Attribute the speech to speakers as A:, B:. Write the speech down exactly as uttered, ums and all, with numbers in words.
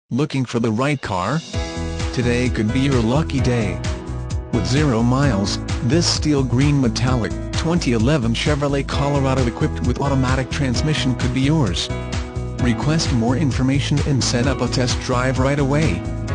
A: Looking for the right car? Today could be your lucky day. With zero miles, this steel green metallic, twenty eleven Chevrolet Colorado equipped with automatic transmission could be yours. Request more information and set up a test drive right away.